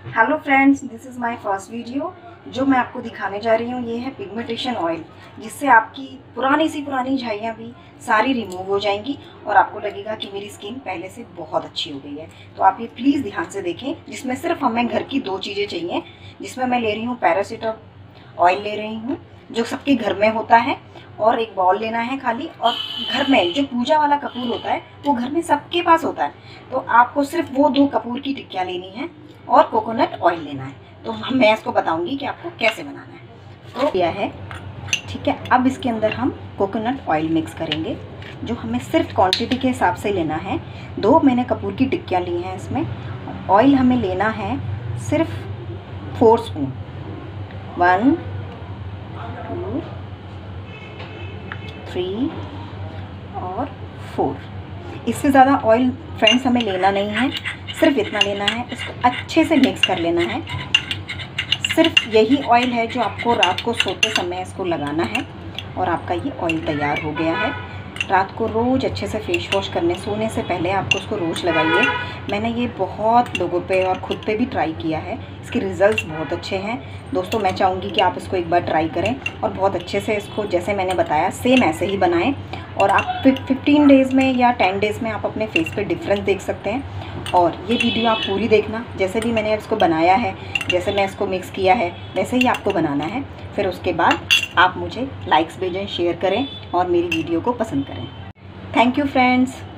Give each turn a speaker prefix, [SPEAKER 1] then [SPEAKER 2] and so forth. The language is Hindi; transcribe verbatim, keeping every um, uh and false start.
[SPEAKER 1] Hello friends, this is my first video. जो मैं आपको दिखाने जा रही हूँ ये है पिगमेंटेशन ऑयल, जिससे आपकी पुरानी सी पुरानी झाइयाँ भी सारी रिमूव हो जाएंगी और आपको लगेगा कि मेरी स्किन पहले से बहुत अच्छी हो गई है। तो आप ये प्लीज़ ध्यान से देखें, जिसमें सिर्फ हमें घर की दो चीज़ें चाहिए। जिसमें मैं ले रही हूँ पैरासीटामोल ऑयल ले रही हूँ, जो सबके घर में होता है, और एक बॉल लेना है खाली। और घर में जो पूजा वाला कपूर होता है वो घर में सबके पास होता है, तो आपको सिर्फ वो दो कपूर की टिक्कियाँ लेनी है और कोकोनट ऑयल लेना है। तो हम मैं इसको बताऊंगी कि आपको कैसे बनाना है। तो यह है, ठीक है। अब इसके अंदर हम कोकोनट ऑयल मिक्स करेंगे, जो हमें सिर्फ क्वांटिटी के हिसाब से लेना है। दो मैंने कपूर की टिक्कियाँ ली हैं। इसमें ऑयल हमें लेना है सिर्फ four spoon, one two three और फोर। इससे ज़्यादा ऑयल फ्रेंड्स हमें लेना नहीं है, सिर्फ इतना लेना है। इसको अच्छे से मिक्स कर लेना है। सिर्फ यही ऑयल है जो आपको रात को सोते समय इसको लगाना है और आपका ये ऑयल तैयार हो गया है। रात को रोज़ अच्छे से फेस वॉश करने सोने से पहले आपको उसको रोज़ लगाइए। मैंने ये बहुत लोगों पे और ख़ुद पे भी ट्राई किया है, इसके रिज़ल्ट्स बहुत अच्छे हैं। दोस्तों, मैं चाहूँगी कि आप इसको एक बार ट्राई करें और बहुत अच्छे से इसको जैसे मैंने बताया सेम ऐसे ही बनाएं, और आप फिफ्टीन डेज़ में या टेन डेज़ में आप अपने फेस पे डिफरेंस देख सकते हैं। और ये वीडियो आप पूरी देखना, जैसे भी मैंने इसको बनाया है, जैसे मैं इसको मिक्स किया है वैसे ही आपको बनाना है। फिर उसके बाद आप मुझे लाइक्स भेजें, शेयर करें और मेरी वीडियो को पसंद करें। Thank you friends.